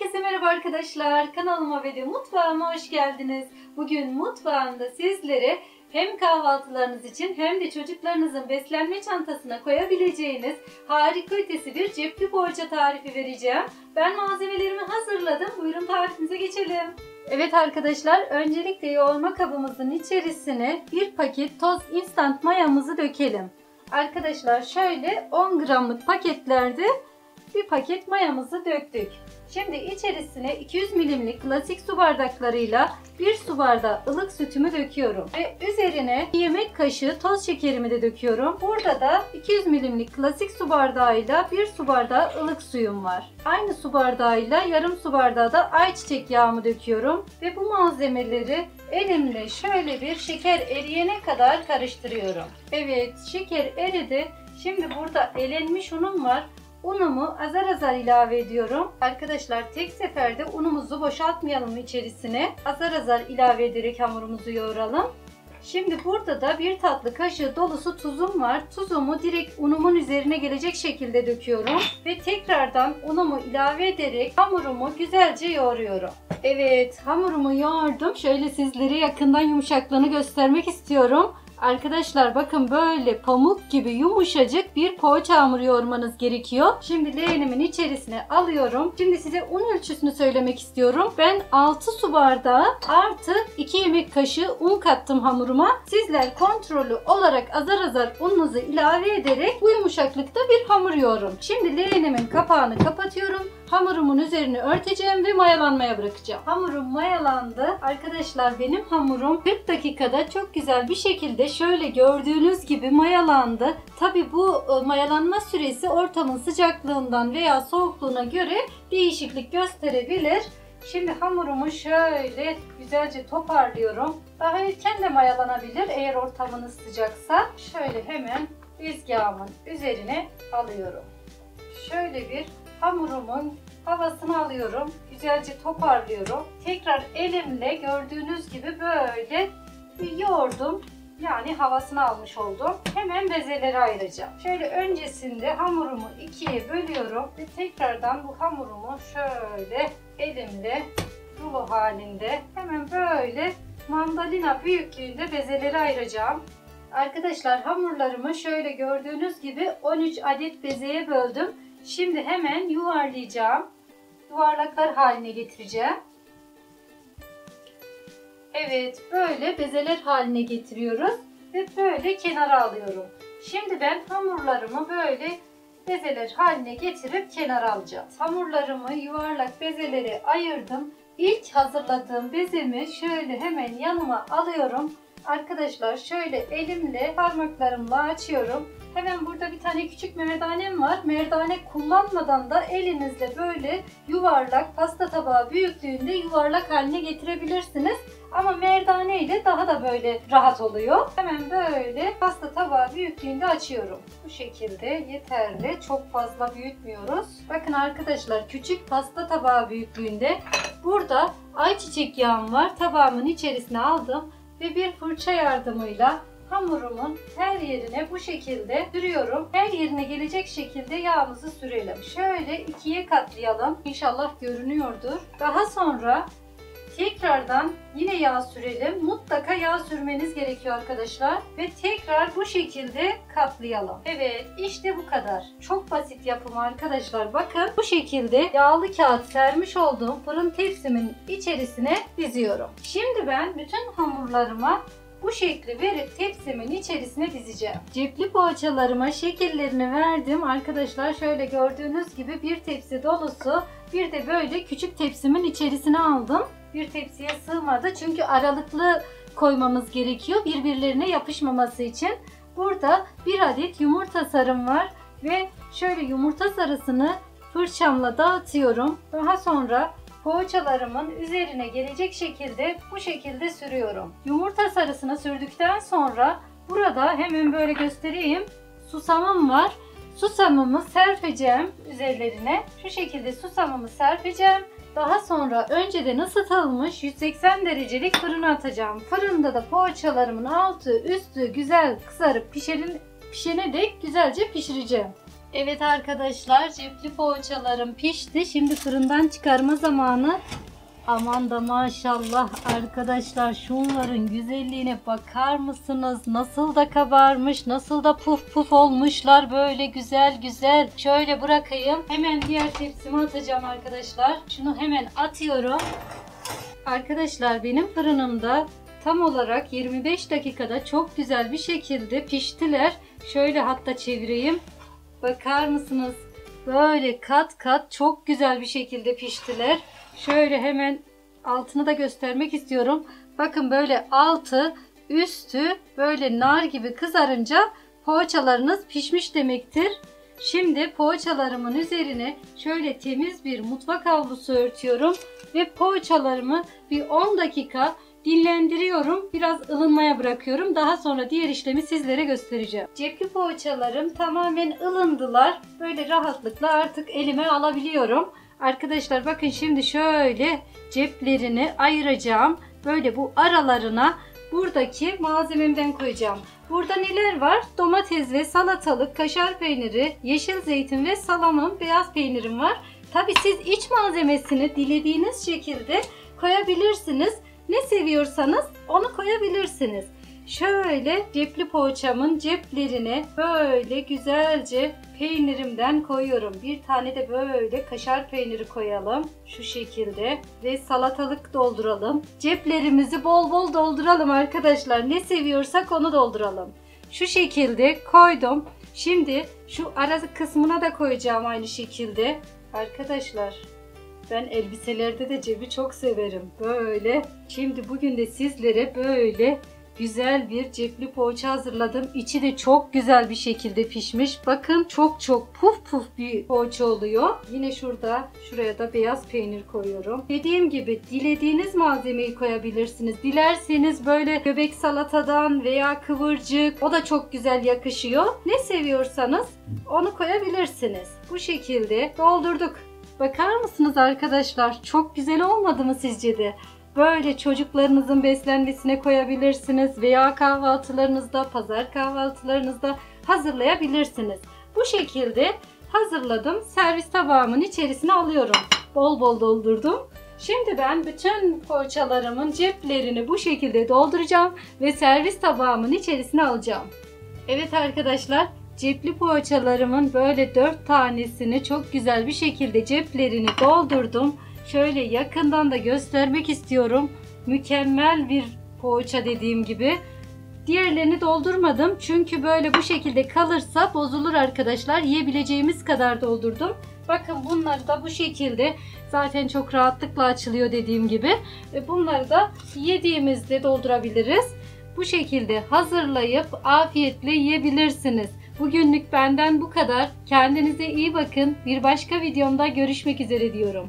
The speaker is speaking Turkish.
Herkese merhaba arkadaşlar. Kanalıma ve de mutfağıma hoş geldiniz. Bugün mutfağımda sizlere hem kahvaltılarınız için hem de çocuklarınızın beslenme çantasına koyabileceğiniz harika ötesi bir cepli poğaça tarifi vereceğim. Ben malzemelerimi hazırladım. Buyurun tarifimize geçelim. Evet arkadaşlar, öncelikle yoğurma kabımızın içerisine bir paket toz instant mayamızı dökelim. Arkadaşlar şöyle 10 gramlık paketlerde bir paket mayamızı döktük. Şimdi içerisine 200 milimlik klasik su bardaklarıyla 1 su bardağı ılık sütümü döküyorum. Ve üzerine 1 yemek kaşığı toz şekerimi de döküyorum. Burada da 200 milimlik klasik su bardağıyla 1 su bardağı ılık suyum var. Aynı su bardağıyla yarım su bardağı da ayçiçek yağımı döküyorum. Ve bu malzemeleri elimle şöyle bir şeker eriyene kadar karıştırıyorum. Evet, şeker eridi. Şimdi burada elenmiş unum var. Unumu azar azar ilave ediyorum. Arkadaşlar tek seferde unumuzu boşaltmayalım içerisine. Azar azar ilave ederek hamurumuzu yoğuralım. Şimdi burada da 1 tatlı kaşığı dolusu tuzum var. Tuzumu direkt unumun üzerine gelecek şekilde döküyorum. Ve tekrardan unumu ilave ederek hamurumu güzelce yoğuruyorum. Evet, hamurumu yoğurdum. Şöyle sizlere yakından yumuşaklığını göstermek istiyorum. Arkadaşlar bakın böyle pamuk gibi yumuşacık bir poğaça hamuru yoğurmanız gerekiyor. Şimdi leğenimin içerisine alıyorum. Şimdi size un ölçüsünü söylemek istiyorum. Ben 6 su bardağı artı 2 yemek kaşığı un kattım hamuruma. Sizler kontrollü olarak azar azar ununuzu ilave ederek bu yumuşaklıkta bir hamur yoğurun. Şimdi leğenimin kapağını kapatıyorum. Hamurumun üzerine örteceğim ve mayalanmaya bırakacağım. Hamurum mayalandı. Arkadaşlar benim hamurum 40 dakikada çok güzel bir şekilde şöyle gördüğünüz gibi mayalandı. Tabi bu mayalanma süresi ortamın sıcaklığından veya soğukluğuna göre değişiklik gösterebilir. Şimdi hamurumu şöyle güzelce toparlıyorum. Daha erken de mayalanabilir eğer ortamınız sıcaksa. Şöyle hemen tezgahımın üzerine alıyorum. Şöyle bir hamurumun havasını alıyorum. Güzelce toparlıyorum. Tekrar elimle gördüğünüz gibi böyle bir yoğurdum. Yani havasını almış oldum. Hemen bezeleri ayıracağım. Şöyle öncesinde hamurumu ikiye bölüyorum. Ve tekrardan bu hamurumu şöyle elimle rulo halinde hemen böyle mandalina büyüklüğünde bezeleri ayıracağım. Arkadaşlar hamurlarımı şöyle gördüğünüz gibi 13 adet bezeye böldüm. Şimdi hemen yuvarlayacağım. Yuvarlaklar haline getireceğim. Evet, böyle bezeler haline getiriyoruz ve böyle kenara alıyorum. Şimdi ben hamurlarımı böyle bezeler haline getirip kenara alacağım. Hamurlarımı yuvarlak bezelere ayırdım. İlk hazırladığım bezemi şöyle hemen yanıma alıyorum. Arkadaşlar şöyle elimle parmaklarımla açıyorum. Hemen burada bir tane küçük merdanem var. Merdane kullanmadan da elinizle böyle yuvarlak pasta tabağı büyüklüğünde yuvarlak haline getirebilirsiniz. Ama merdane ile daha da böyle rahat oluyor. Hemen böyle pasta tabağı büyüklüğünde açıyorum. Bu şekilde yeterli. Çok fazla büyütmüyoruz. Bakın arkadaşlar küçük pasta tabağı büyüklüğünde. Burada ayçiçek yağım var. Tabağımın içerisine aldım. Ve bir fırça yardımıyla hamurumun her yerine bu şekilde sürüyorum. Her yerine gelecek şekilde yağımızı sürelim. Şöyle ikiye katlayalım. İnşallah görünüyordur. Daha sonra tekrardan yine yağ sürelim. Mutlaka yağ sürmeniz gerekiyor arkadaşlar. Ve tekrar bu şekilde katlayalım. Evet, işte bu kadar. Çok basit yapımı arkadaşlar. Bakın bu şekilde yağlı kağıt sermiş olduğum fırın tepsimin içerisine diziyorum. Şimdi ben bütün hamurlarıma bu şekli verip tepsimin içerisine dizeceğim. Cepli poğaçalarıma şekillerini verdim. Arkadaşlar şöyle gördüğünüz gibi bir tepsi dolusu, bir de böyle küçük tepsimin içerisine aldım. Bir tepsiye sığmadı çünkü aralıklı koymamız gerekiyor birbirlerine yapışmaması için. Burada bir adet yumurta sarım var ve şöyle yumurta sarısını fırçamla dağıtıyorum. Daha sonra poğaçalarımın üzerine gelecek şekilde bu şekilde sürüyorum. Yumurta sarısını sürdükten sonra burada hemen böyle göstereyim. Susamım var. Susamımı serpeceğim üzerlerine. Şu şekilde susamımı serpeceğim. Daha sonra önceden ısıtılmış 180 derecelik fırına atacağım. Fırında da poğaçalarımın altı üstü güzel kızarıp pişene dek güzelce pişireceğim. Evet arkadaşlar, cepli poğaçalarım pişti. Şimdi fırından çıkarma zamanı. Aman da maşallah arkadaşlar, şunların güzelliğine bakar mısınız? Nasıl da kabarmış, nasıl da puf puf olmuşlar, böyle güzel güzel. Şöyle bırakayım. Hemen diğer tepsime atacağım arkadaşlar. Şunu hemen atıyorum. Arkadaşlar benim fırınımda tam olarak 25 dakikada çok güzel bir şekilde piştiler. Şöyle hatta çevireyim. Bakar mısınız? Böyle kat kat çok güzel bir şekilde piştiler. Şöyle hemen altını da göstermek istiyorum. Bakın böyle altı üstü böyle nar gibi kızarınca poğaçalarınız pişmiş demektir. Şimdi poğaçalarımın üzerine şöyle temiz bir mutfak havlusu örtüyorum ve poğaçalarımı bir 10 dakika dinlendiriyorum. Biraz ılınmaya bırakıyorum. Daha sonra diğer işlemi sizlere göstereceğim. Cepli poğaçalarım tamamen ılındılar. Böyle rahatlıkla artık elime alabiliyorum. Arkadaşlar bakın şimdi şöyle ceplerini ayıracağım. Böyle bu aralarına buradaki malzememden koyacağım. Burada neler var? Domates ve salatalık, kaşar peyniri, yeşil zeytin ve salamım, beyaz peynirim var. Tabi siz iç malzemesini dilediğiniz şekilde koyabilirsiniz. Ne seviyorsanız onu koyabilirsiniz. Şöyle cepli poğaçamın ceplerine böyle güzelce peynirimden koyuyorum. Bir tane de böyle kaşar peyniri koyalım. Şu şekilde ve salatalık dolduralım. Ceplerimizi bol bol dolduralım arkadaşlar. Ne seviyorsak onu dolduralım. Şu şekilde koydum. Şimdi şu ara kısmına da koyacağım aynı şekilde. Arkadaşlar ben elbiselerde de cebi çok severim. Böyle. Şimdi bugün de sizlere böyle güzel bir cepli poğaça hazırladım. İçi de çok güzel bir şekilde pişmiş. Bakın çok çok puf puf bir poğaça oluyor. Yine şuraya da beyaz peynir koyuyorum. Dediğim gibi dilediğiniz malzemeyi koyabilirsiniz. Dilerseniz böyle göbek salatadan veya kıvırcık, o da çok güzel yakışıyor. Ne seviyorsanız onu koyabilirsiniz. Bu şekilde doldurduk. Bakar mısınız arkadaşlar? Çok güzel olmadı mı sizce de? Böyle çocuklarınızın beslenmesine koyabilirsiniz veya kahvaltılarınızda, pazar kahvaltılarınızda hazırlayabilirsiniz. Bu şekilde hazırladım. Servis tabağımın içerisine alıyorum. Bol bol doldurdum. Şimdi ben bütün poğaçalarımın ceplerini bu şekilde dolduracağım ve servis tabağımın içerisine alacağım. Evet arkadaşlar, cepli poğaçalarımın böyle 4 tanesini çok güzel bir şekilde ceplerini doldurdum. Şöyle yakından da göstermek istiyorum. Mükemmel bir poğaça dediğim gibi. Diğerlerini doldurmadım. Çünkü böyle bu şekilde kalırsa bozulur arkadaşlar. Yiyebileceğimiz kadar doldurdum. Bakın bunları da bu şekilde zaten çok rahatlıkla açılıyor dediğim gibi. Bunları da yediğimizde doldurabiliriz. Bu şekilde hazırlayıp afiyetle yiyebilirsiniz. Bugünlük benden bu kadar. Kendinize iyi bakın. Bir başka videomda görüşmek üzere diyorum.